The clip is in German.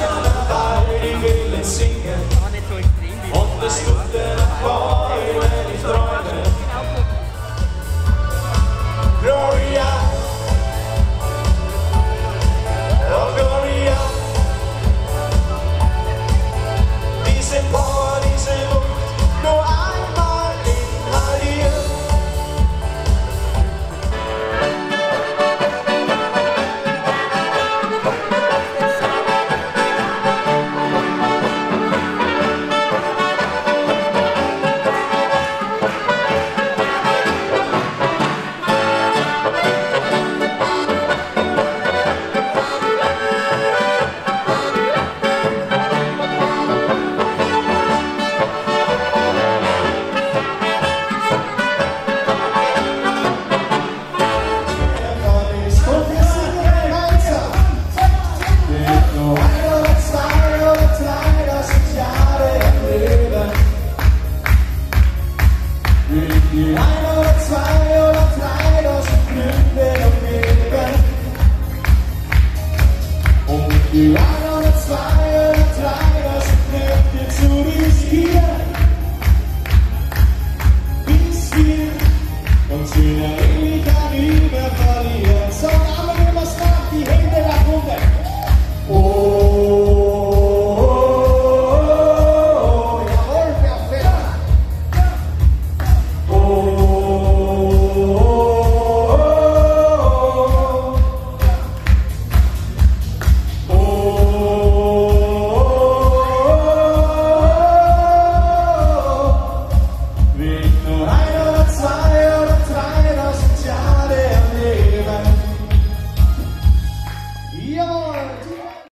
weil die willen singen. Und es tut den Bäumen, wenn ich träume. Gloria, oh Gloria. Diese Power, diese Wucht, nur einmal inhalieren. Die 1 oder 2 oder 3, das sind Gründe und Wege. Und die 1 oder 2 oder 3, das sind Kräfte zu riskieren. Bis wir uns wieder